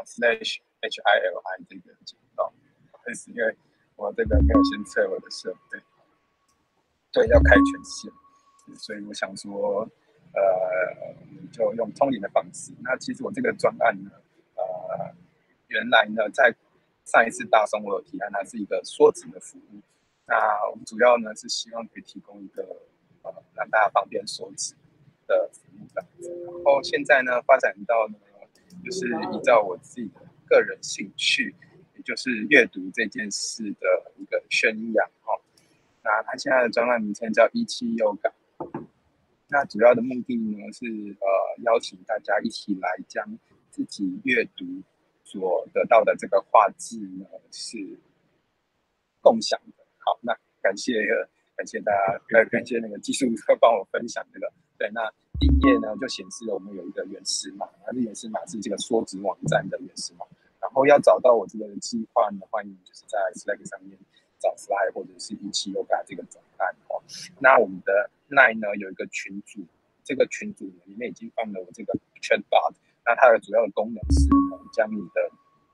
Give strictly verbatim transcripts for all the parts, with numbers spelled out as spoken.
slash h i l i 这个简报，不好意思，因为我这个没有先测我的设备，对，要开权限，所以我想说，呃，就用通灵的方式。那其实我这个专案呢，呃，原来呢在上一次大松我有提案，它是一个缩纸的服务。那我们主要呢是希望可以提供一个呃让大家方便缩纸的服务这样子。然后现在呢发展到呢，就是依照我自己的个人兴趣，也就是阅读这件事的一个宣扬哦。那它现在的专案名称叫一期 Yoga。那主要的目的呢是呃邀请大家一起来将自己阅读所得到的这个画质呢是共享的。好，那感谢感谢大家，呃，感谢那个技术帮我分享这个。对，那第一页呢就显示了我们有一个原始码，那这原始码是这个缩纸网站的原始码。然后要找到我这个计划呢，欢迎就是在 Slack 上面找 Slack 或者是一期 Yoga 这个专案哦。那我们的 Line 呢有一个群组，这个群组里面已经放了我这个 Chatbot， 那它的主要的功能是呢将你的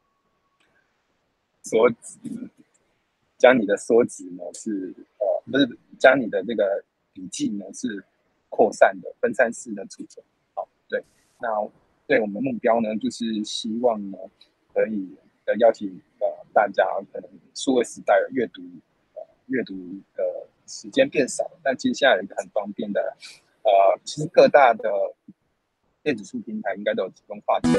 缩纸。将你的缩纸呢是呃不是将你的这个笔记呢是扩散的分散式的储存。好，对，那对我们目标呢就是希望呢可以呃邀请呃大家可能数位时代的阅读呃阅读的时间变少，但其实现在有一个很方便的呃其实各大的电子书平台应该都有提供画质。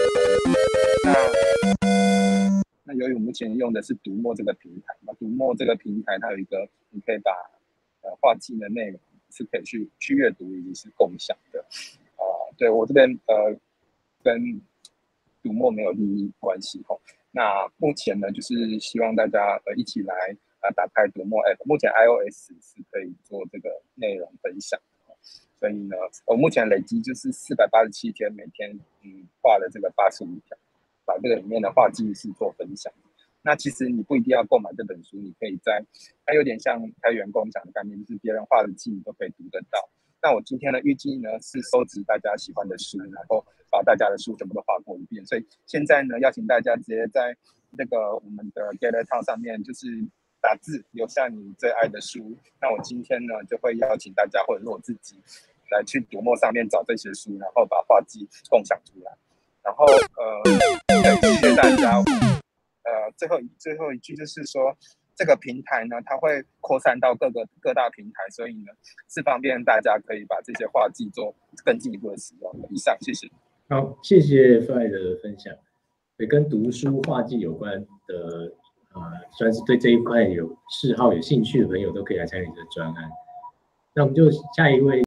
那那由于我目前用的是读墨这个平台，那读墨这个平台它有一个，你可以把呃画记的内容是可以去去阅读以及是共享的。啊、呃，对我这边呃跟读墨没有利益关系吼。那目前呢，就是希望大家呃一起来啊、呃、打开读墨 App， 目前 iOS 是可以做这个内容分享的，所以呢，我目前累积就是四百八十七天，每天嗯画了这个八十五条。把这个里面的画记是做分享。那其实你不一定要购买这本书，你可以在它有点像开源共享的概念，就是别人画的记你都可以读得到。那我今天的预计呢是收集大家喜欢的书，然后把大家的书全部都画过一遍。所以现在呢，邀请大家直接在那个我们的 Gather Town 上面，就是打字留下你最爱的书。那我今天呢就会邀请大家，或者是我自己来去读墨上面找这些书，然后把画记共享出来。然后呃，对，谢谢大家。呃，最后最后一句就是说，这个平台呢，它会扩散到各个各大平台，所以呢，是方便大家可以把这些画记做更进一步的使用的。以上，谢谢。 好，谢谢 Fly 的分享。对，跟读书画记有关的，呃，算是对这一块有嗜好、有兴趣的朋友，都可以来参与这个专案。那我们就下一位。